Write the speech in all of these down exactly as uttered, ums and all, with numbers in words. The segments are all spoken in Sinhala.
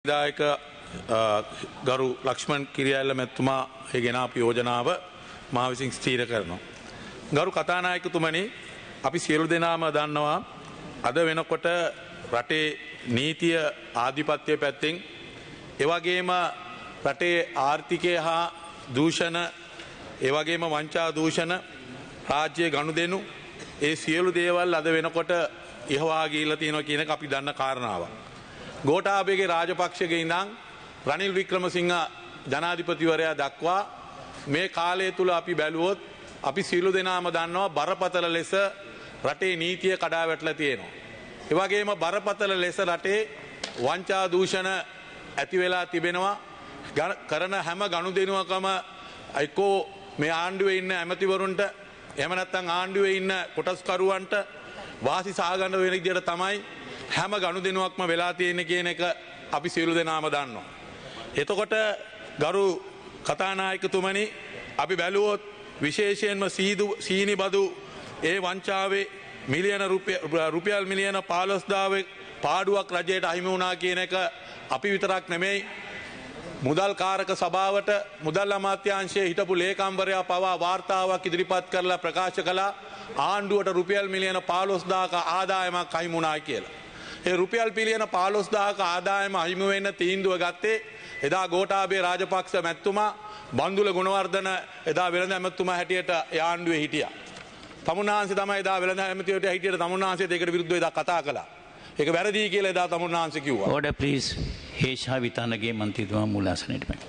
දායක ගරු ලක්ෂ්මන් කිරියල්ල මැතිතුමා ඒ ගෙන අප යෝජනාව මා විසින් ස්ථීර කරනවා. ගරු කතානායකතුමනි, අපි සියලු දෙනාම දන්නවා අද වෙනකොට රටේ නීතිය ආධිපත්‍ය පැත්තෙන් එවැගේම රටේ ආර්ථිකය හා දූෂණ එවැගේම වංචා දූෂණ රාජ්‍ය ගනුදෙනු ඒ සියලු දේවල් අද වෙනකොට ඉහවා ගිහිල්ලා තියෙනවා කියන එක අපි දන්න කාරණාවක්. ගෝඨාභයගේ රාජපක්ෂගේ ඉඳන් රනිල් වික්‍රමසිංහ ජනාධිපතිවරයා දක්වා මේ කාලය තුල අපි බැලුවොත් අපි සියලු දෙනාම දන්නවා බරපතල ලෙස රටේ නීතිය කඩා වැටලා තියෙනවා. ඒ වගේම බරපතල ලෙස රටේ වංචා දූෂණ ඇති වෙලා තිබෙනවා. කරන හැම ගනුදෙනුවකම අයිකෝ මේ ආණ්ඩුවේ ඉන්න ඇමතිවරුන්ට එහෙම නැත්නම් ආණ්ඩුවේ ඉන්න කොටස්කරුවන්ට වාසි සාගන්න වෙන විදිහට තමයි හැම ගනුදෙනුවක්ම වෙලා තියෙන්නේ කියන එක අපි සියලු දෙනාම දන්නවා. එතකොට ගරු කතානායකතුමනි, අපි බැලුවොත් විශේෂයෙන්ම සීදු සීනි බදු ඒ වංචාවේ මිලියන රුපියල් මිලියන පහළොස්දාක පාඩුවක් රජයට අහිමි වුණා කියන එක අපි විතරක් නෙමෙයි, මුදල් කාරක සභාවට මුදල් අමාත්‍යාංශයේ හිටපු ලේකම්වරයා පවා වාර්තාවක් ඉදිරිපත් කරලා ප්‍රකාශ කළා ආණ්ඩුවට රුපියල් මිලියන පහළොස්දාක ආදායමක් අහිමි වුණා කියලා. ඒ රුපියල් පිලියන පහළොස්දාක ආදායම අහිමි වෙන්න තීන්දුව ගත්තේ එදා ගෝඨාභය රාජපක්ෂ මැතිතුමා, බන්දුල ගුණවර්ධන එදා වෙළඳ ඇමතිතුමා හැටියට ආණ්ඩුවේ හිටියා. තමුන්නාන්සේ තමයි එදා වෙළඳ ඇමතිවට හිටියට තමුන්නාන්සේට ඒකට විරුද්ධව එදා කතා කළා. ඒක වැරදි කියලා එදා තමුන්නාන්සේ කිව්වා. Order please. හේෂා විතානගේ මන්ත්‍රීතුමා මූලාසනයට මෙන්න.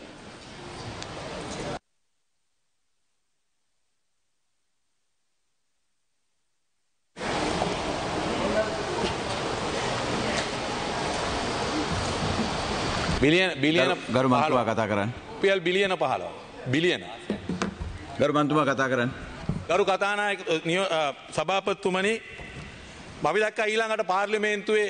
බිලියන බිලියන ගරු මන්ත්‍රීතුමා කතා කරන්න. රුපියල් බිලියන පහළොව බිලියන. ගරු මන්ත්‍රීතුමා කතා කරන්න. ගරු කතානායක සභාපතිතුමනි, අපි දැක්කා ඊළඟට පාර්ලිමේන්තුවේ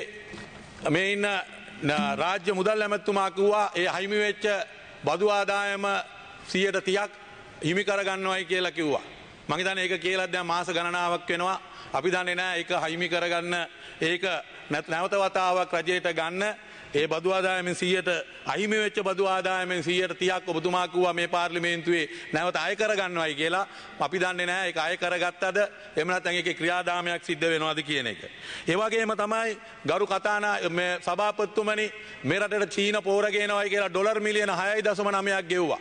මේ ඉන්න රාජ්‍ය මුදල් ඇමතිතුමා කිව්වා ඒ හිමි වෙච්ච බදු ආදායම සියයට තිහක් හිමි කරගන්නවයි කියලා කිව්වා. මම හිතන්නේ ඒක කියලා දැන් මාස ගණනාවක් වෙනවා. අපි දන්නේ නැහැ ඒක හිමි කරගන්න, ඒක නැවත වතාවක් රජයට ගන්න ඒ බදු ආදායමෙන් සියයට අහිමි වෙච්ච බදු ආදායමෙන් සියයට තිහක් ඔබතුමා කිව්වා මේ පාර්ලිමේන්තුවේ නැවත අය කරගන්නවයි කියලා. අපි දන්නේ නැහැ ඒක අය කරගත්තද එහෙම නැත්නම් ඒකේ ක්‍රියාදාමයක් සිද්ධ වෙනවද කියන එක. ඒ වගේම තමයි ගරු කතානා මේ සභාපතිතුමනි, මේ රටට චීන පෝර ගේනවයි කියලා ඩොලර් මිලියන හයයි දශම නවයක් ගෙව්වා.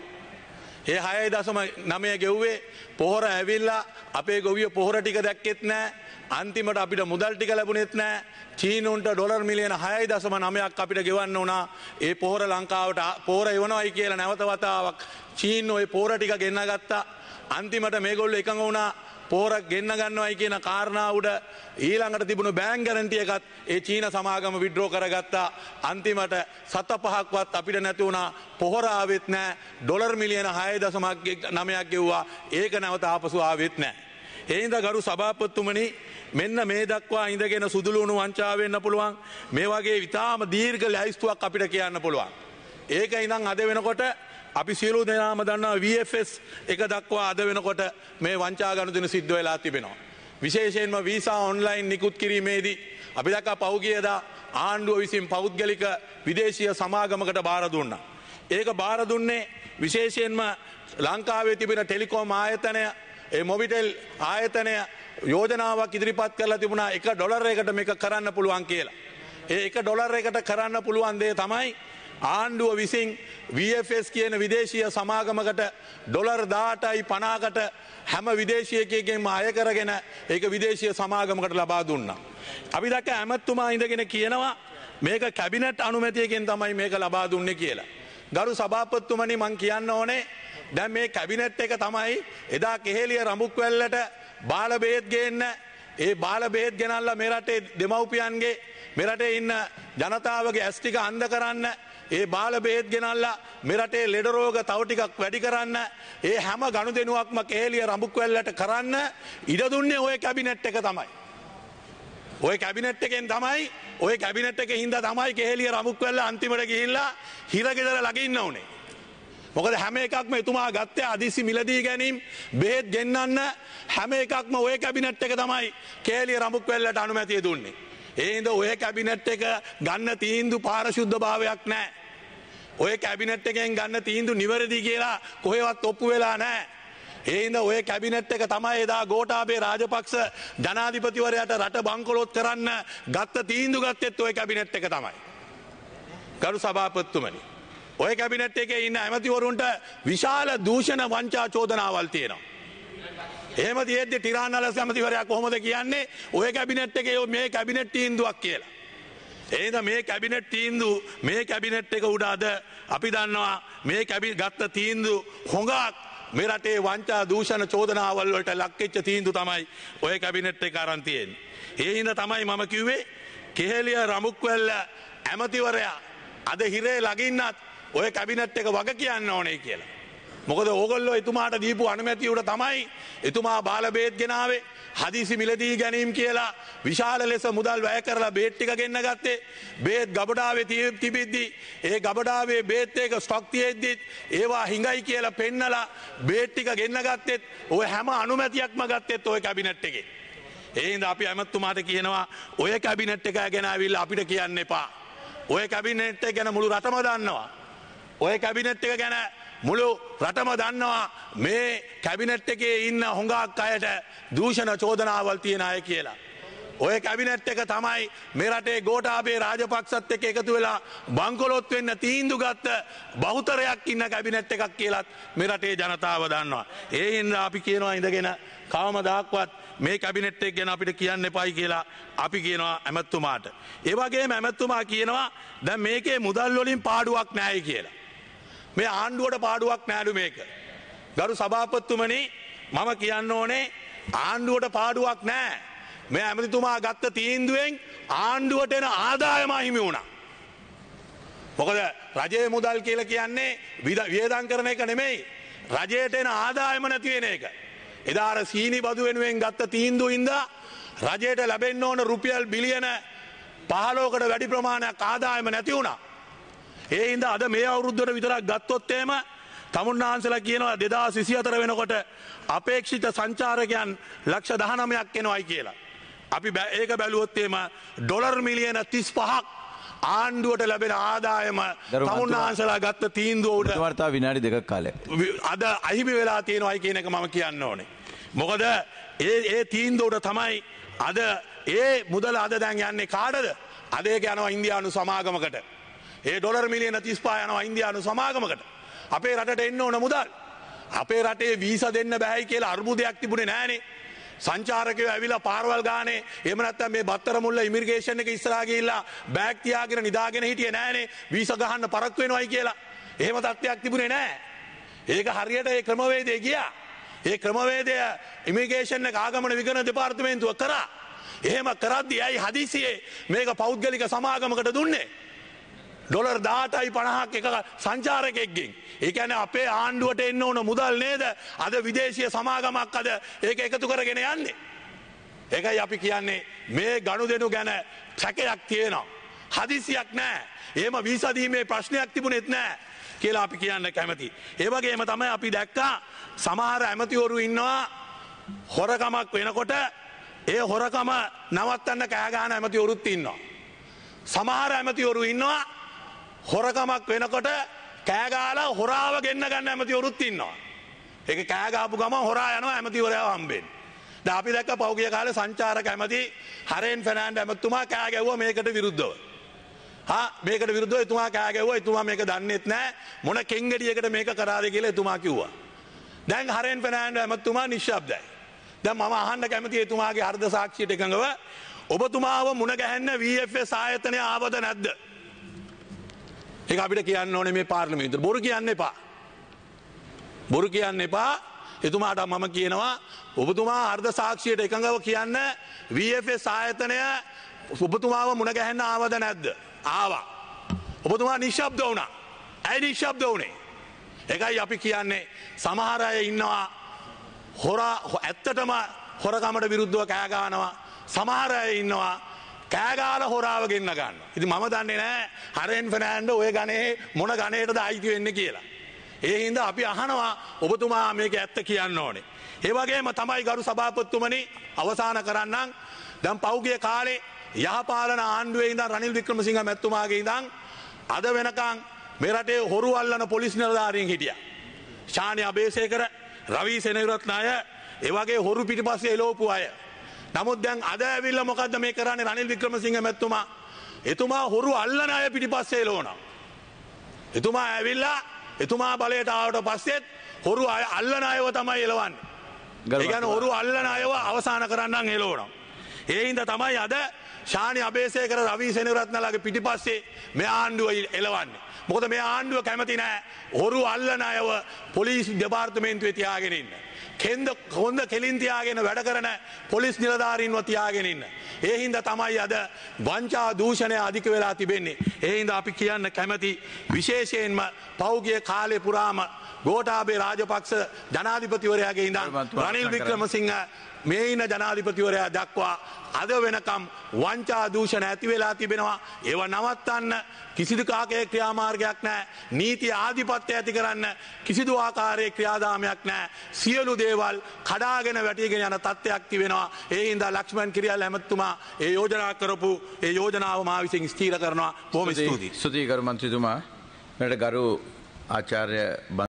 ඒ හයයි දශම නවය ගෙව්වේ පොහොර ඇවිල්ලා අපේ ගොවිය පොහොර ටික දැක්කෙත් නැහැ. අන්තිමට අපිට මුදල් ටික ලැබුණෙත් නැහැ. චීනුන්ට ඩොලර් මිලියන හයයි දශම නවයක් අපිට ගෙවන්න වුණා. ඒ පොහොර ලංකාවට පොහොර එවනවයි කියලා නැවත වතාවක් චීන ඔය පොහොර ටික ගෙන්න ගත්තා. අන්තිමට මේගොල්ලෝ එකඟ වුණා පොහොර ගෙන්න ගන්නවයි කියන කාරණාව උඩ ඊළඟට තිබුණු බෑන්ක් ගැරන්ටි එකත් ඒ චීන සමාගම විඩ්‍රෝ කරගත්තා. අන්තිමට සත පහක්වත් අපිට නැති වුණා. පොහොර ආවෙත් නැහැ. ඩොලර් මිලියන හයයි දශම නවයක් ගෙව්වා. ඒක නැවත ආපසු ආවෙත් නැහැ. ඒ හින්දා ගරු සභාපතිතුමනි, මෙන්න මේ දක්වා ඉඳගෙන සුදුලුණු වංචාව වෙන්න පුළුවන්. මේ වගේ විතාම දීර්ඝ ලැයිස්තුවක් අපිට කියන්න පුළුවන්. ඒක ඉඳන් අද වෙනකොට අපි සියලු දෙනාම දන්නවා V F S එක දක්වා අද වෙනකොට මේ වංචා ගනුදෙනු සිද්ධ වෙලා තිබෙනවා. විශේෂයෙන්ම වීසා ඔන්ලයින් නිකුත් කිරීමේදී අපි දැක්කා පහුගියදා ආණ්ඩුව විසින් පෞද්ගලික විදේශීය සමාගමකට බාර දුන්නා. ඒක බාර දුන්නේ විශේෂයෙන්ම ලංකාවේ තිබෙන ටෙලිකොම් ආයතනය, ඒ මොබිටෙල් ආයතනය යෝජනාවක් ඉදිරිපත් කරලා තිබුණා එක ඩොලරයකට මේක කරන්න පුළුවන් කියලා. ඒ එක ඩොලරයකට කරන්න පුළුවන් දේ තමයි ආණ්ඩුව විසින් V F S කියන විදේශීය සමාගමකට ඩොලර් දහඅටයි පනහකට හැම විදේශියකයෙක්ගෙන්ම අය කරගෙන ඒක විදේශීය සමාගමකට ලබා දුන්නා. අපි දැක්ක ඇමතුමා ඉඳගෙන කියනවා මේක කැබිනට් අනුමැතියකින් තමයි මේක ලබා දුන්නේ කියලා. ගරු සභාපතිතුමනි, මං කියන්න ඕනේ දැන් මේ කැබිනට් එක තමයි එදා කෙහෙලිය රඹුක්වැල්ලට බාල බේත් ගේන්න, ඒ බාල බේත් ගෙනල්ලා මේ රටේ දෙමව්පියන්ගේ මේ රටේ ඉන්න ජනතාවගේ ඇස් ටික අන්ධ කරන්න, ඒ බාල බේත් ගෙනල්ලා මේ රටේ ලෙඩ රෝග තව ටිකක් වැඩි කරන්න, ඒ හැම ගනුදෙනුවක්ම කෙහෙලිය රඹුක්වැල්ලට කරන්න ඉඩ දුන්නේ ওই කැබිනට් එක තමයි. ওই කැබිනට් එකෙන් තමයි, ওই කැබිනට් එකේ හින්දා තමයි කෙහෙලිය රඹුක්වැල්ල අන්තිමට ගිහිල්ලා හිරගෙදර ළඟ ඉන්න උනේ. මොකද හැම එකක්ම එතුමා ගත්තේ අදිසි මිලදී ගැනීම, බෙහෙත් ගෙන්නන්න හැම එකක්ම ওই කැබිනට් එක තමයි කෙහෙලිය රඹුක්වැල්ලට අනුමැතිය දුන්නේ. ඒ හින්දා ඔය කැබිනට් එක ගන්න තීන්දුව පාරිශුද්ධ භාවයක් නැහැ. ඔය කැබිනට් එකෙන් ගන්න තීන්දුව නිවැරදි කියලා කොහෙවත් ඔප්පු වෙලා නැහැ. ඒ හින්දා ඔය කැබිනට් එක තමයි එදා ගෝඨාභය රාජපක්ෂ ජනාධිපතිවරයාට රට බංකොලොත් කරන්න ගත්ත තීන්දුව ගත්තෙත් ඔය කැබිනට් එක තමයි. ගරු සභාපතිතුමනි, ඔය කැබිනට් එකේ ඉන්න ඇමතිවරුන්ට විශාල දූෂණ වංචා චෝදනාවල් තියෙනවා. එහෙම තියෙද්දි ටිරාන්නලස් ඇමතිවරයා කොහොමද කියන්නේ ඔය කැබිනට් එකේ මේ කැබිනට් තීන්දුවක් කියලා? එහෙනම් මේ කැබිනට් තීන්දුව මේ කැබිනට් එක උඩ අද අපි දන්නවා මේ කැබිනට් ගත්ත තීන්දුව හොඟක් මේ රටේ වංචා දූෂණ චෝදනාවල් වලට ලක් වෙච්ච තීන්දුව තමයි ඔය කැබිනට් එක අරන් තියෙන්නේ. ඒ හින්දා තමයි මම කිව්වේ කෙහෙලිය රමුක්වැල්ල ඇමතිවරයා අද හිරේ ළඟින්නත් ඔය කැබිනට් එක වග කියන්න ඕනේ කියලා. මොකද ඕගොල්ලෝ එතුමාට දීපු අනුමැතිය උඩ තමයි එතුමා බාල බේත් ගෙනාවේ. හදිසි මිලදී ගැනීම කියලා විශාල ලෙස මුදල් වැය කරලා බේත් ටික ගෙන්න ගත්තේ. බේත් ගබඩාවේ තිබිද්දි ඒ ගබඩාවේ බේත් එක ස්ටොක් තියෙද්දි ඒවා හිඟයි කියලා පෙන්නලා බේත් ටික ගෙන්න ගත්තෙත් ඔය හැම අනුමැතියක්ම ගත්තෙත් ඔය කැබිනට් එකේ. ඒ හින්දා අපි ඇමතුමාට කියනවා ඔය කැබිනට් එක ගැන ඇවිල්ලා අපිට කියන්න එපා. ඔය කැබිනට් එක ගැන මුළු රටම දන්නවා. ඔය කැබිනට් එක ගැන මුළු රටම දන්නවා මේ කැබිනට් එකේ ඉන්න හොඟක් අයට දූෂණ චෝදනාවල් තියෙන අය කියලා. ඔය කැබිනට් එක තමයි මේ රටේ ගෝඨාභය රාජපක්ෂත් එක්ක එකතු වෙලා බංකොලොත් වෙන්න තීන්දුව ගත්ත බහුතරයක් ඉන්න කැබිනට් එකක් කියලාත් මේ රටේ ජනතාව දන්නවා. ඒ හින්දා අපි කියනවා ඉඳගෙන කවමදාක්වත් මේ කැබිනට් එක ගැන අපිට කියන්න එපයි කියලා අපි කියනවා ඇමතුමාට. ඒ වගේම ඇමතුමා කියනවා දැන් මේකේ මුදල් වලින් පාඩුවක් නැහැ කියලා. මේ ආණ්ඩුවට පාඩුවක් නෑලු මේක. ගරු සභාපතිතුමනි, මම කියන්න ඕනේ ආණ්ඩුවට පාඩුවක් නෑ. මේ ඇමතිතුමා ගත්ත තීන්දුවෙන් ආණ්ඩුවට එන ආදායම අහිමි වුණා. මොකද රජයේ මුදල් කියලා කියන්නේ වියදම් කරන එක නෙමෙයි. රජයට එන ආදායම නැති වෙන එක. එදා අර සීනි බදු වෙනුවෙන් ගත්ත තීන්දුවින්ද රජයට ලැබෙන්න ඕන රුපියල් බිලියන පහළොවකට වැඩි ප්‍රමාණයක් ආදායම නැති වුණා. ඒ හින්දා අද මේ අවුරුද්දට විතරක් ගත්තොත් එහෙම තමුන්නාන්සලා කියනවා දෙදාස් විසිහතර වෙනකොට අපේක්ෂිත සංචාරකයන් ලක්ෂ දහනවයක් එනවයි කියලා. අපි ඒක බැලුවොත් එහෙම ඩොලර් මිලියන තිස් පහක් ආණ්ඩුවට ලැබෙන ආදායම තමුන්නාන්සලා ගත්ත තීන්දුව උඩ වාර්තා විනාඩි දෙකක් කාලයක් අද අහිමි වෙලා තියෙනවයි කියන එක මම කියන්න ඕනේ. මොකද ඒ ඒ තීන්දුව උඩ තමයි අද ඒ මුදල අද දැන් යන්නේ කාටද? අද ඒක යනවා ඉන්දියානු සමාගමකට. ඒ ඩොලර් මිලියන තිස් පහ යනවා ඉන්දියානු සමාගමකට. අපේ රටට එන්න ඕන මුදල්. අපේ රටේ වීසා දෙන්න බෑයි කියලා අර්බුදයක් තිබුණේ නෑනේ. සංචාරකයෝ ඇවිල්ලා පාරවල් ගානේ එහෙම නැත්නම් මේ බත්තර මුල්ල ඉමිග්‍රේෂන් එක ඉස්සරහා ගිහිල්ලා බෑග් තියාගෙන නිදාගෙන හිටියේ නෑනේ වීසා ගහන්න පරක්කු වෙනවයි කියලා. එහෙම තත්ත්වයක් තිබුණේ නෑ. ඒක හරියට ඒ ක්‍රමවේදය ගියා. ඒ ක්‍රමවේදය ඉමිග්‍රේෂන් එක ආගමන විගණන දෙපාර්තමේන්තුව කරා. එහෙම කරද්දී ඇයි හදිසියේ මේක පෞද්ගලික සමාගමකට දුන්නේ? ඩොලර් දාහටයි පනහක් එක සංචාරකයෙක්ගෙන්. ඒ කියන්නේ අපේ ආණ්ඩුවට එන්න ඕන මුදල් නේද අද විදේශීය සමාගමක් අද ඒක එකතු කරගෙන යන්නේ. ඒකයි අපි කියන්නේ මේ ගනුදෙනු ගැන සැකයක් තියෙනවා. හදිසියක් නැහැ. එහෙම වීසා දීමේ ප්‍රශ්නයක් තිබුණෙත් නැහැ කියලා අපි කියන්න කැමතියි. ඒ වගේම තමයි අපි දැක්කා සමහර ඇමතිවරු ඉන්නවා හොරකමක් වෙනකොට ඒ හොරකම නවත්තන්න කෑ ගහන ඇමතිවරුත් ඉන්නවා. සමහර ඇමතිවරු ඉන්නවා හොරකමක් වෙනකොට කෑගාලා හොරාව ගෙන්න ගන්න ඇමතිවරුත් ඉන්නවා. ඒක කෑගාපු ගම හොරා යනවා ඇමතිවරයාව හම්බෙන්න. දැන් අපි දැක්ක පෞගිය කාලේ සංචාරක ඇමති හරෙන් ෆර්නෑන්ඩ් ඇමතුමා කෑ ගැව්වා මේකට විරුද්ධව. හා මේකට විරුද්ධව එතුමා කෑ ගැව්වා එතුමා මේක දන්නෙත් නැහැ මොන කෙන්ගෙඩියකට මේක කරාද කියලා එතුමා කිව්වා. දැන් හරෙන් ෆර්නෑන්ඩ් ඇමතුමා නිශ්ශබ්දයි. දැන් මම අහන්න කැමති එතුමාගේ හෘද සාක්ෂියට එකඟව ඔබතුමාව මුණ ගැහෙන්න වී එෆ් එස් ආයතනය ආවද නැද්ද? ඒක අපිට කියන්න ඕනේ මේ පාර්ලිමේන්තුවේ. බොරු කියන්න එපා. බොරු කියන්න එපා. එතුමාට මම කියනවා ඔබතුමා හෘද සාක්ෂියට එකඟව කියන්න වී එෆ් එස් ආයතනය ඔබතුමාව මුණ ගැහෙන්න ආවද නැද්ද? ආවා. ඔබතුමා නිශ්ශබ්ද වුණා. ඇයි නිශ්ශබ්ද වුණේ? ඒකයි අපි කියන්නේ සමහර අය ඉන්නවා හොරා ඇත්තටම හොරකමට විරුද්ධව කෑ ගහනවා. සමහර අය ඉන්නවා කෑගාල හොරාව ගෙන්න ගන්න. ඉතින් මම දන්නේ නැහැ හරෙන් ෆර්නෑන්ඩ් ඔය ගණේ මොන ගණේටද අයිති වෙන්නේ කියලා. ඒ හින්දා අපි අහනවා ඔබතුමා මේක ඇත්ත කියන්න ඕනේ. ඒ වගේම තමයි ගරු සභාපතිතුමනි අවසන් කරන්නම්. දැන් පෞගිය කාලේ යහපාලන ආණ්ඩුවේ ඉඳන් රනිල් වික්‍රමසිංහ මැතිතුමාගේ ඉඳන් අද වෙනකන් මේ රටේ හොරු අල්ලන පොලිස් නිලධාරීන් හිටියා. ශානි අබේසේකර, රවි සෙනවිරත්න අය, ඒ වගේ හොරු පිටිපස්සේ එළවපු අය. නමුත් දැන් අද ඇවිල්ලා මොකද්ද මේ කරන්නේ රනිල් වික්‍රමසිංහ මැතිතුමා? එතුමා හොරු අල්ලන අය පිටිපස්සේ එළවනවා. එතුමා ඇවිල්ලා එතුමා බලයට ආවට පස්සෙත් හොරු අය අල්ලන අයව තමයි එළවන්නේ. ඒ කියන්නේ හොරු අල්ලන අයව අවසන් කරන්නන් එළවනවා. ඒ හින්දා තමයි අද ශානි අබේසේකර, රවි සෙනවිරත්නලාගේ පිටිපස්සේ මේ ආණ්ඩුව එළවන්නේ. මොකද මේ ආණ්ඩුව කැමති නැහැ හොරු අල්ලන අයව පොලිස් දෙපාර්තමේන්තුවේ තියාගෙන ඉන්න. කෙන්ද හොඳ කෙලින් තියාගෙන වැඩ කරන පොලිස් නිලධාරීන්ව තියාගෙන ඉන්න. ඒ හින්දා තමයි අද වංචා දූෂණය අධික වෙලා තිබෙන්නේ. ඒ හින්දා අපි කියන්න කැමති විශේෂයෙන්ම පෞගිය කාලේ පුරාම ගෝඨාභය රාජපක්ෂ ජනාධිපතිවරයාගේ ඉඳන් රනිල් වික්‍රමසිංහ මේ ඉන්න ජනාධිපතිවරයා දක්වා අද වෙනකම් වංචා දූෂණ ඇති වෙලා තිබෙනවා. ඒව නවත්තන්න කිසිදු කාකේ ක්‍රියාමාර්ගයක් නැහැ. නීති ආධිපත්‍ය ඇති කරන්න කිසිදු ආකාරයේ ක්‍රියාදාමයක් නැහැ. සියලු දේවල් කඩාගෙන වැටිගෙන යන තත්ත්වයක් තිබෙනවා. ඒ හින්දා ලක්ෂ්මන් කිරියල් ඇමතුමා ඒ යෝජනා කරපු ඒ යෝජනාව මා විසින් ස්ථීර කරනවා. බොහොම ස්තුතියි. ස්තුතියි ගරු මන්ත්‍රීතුමා. මට ගරු ආචාර්ය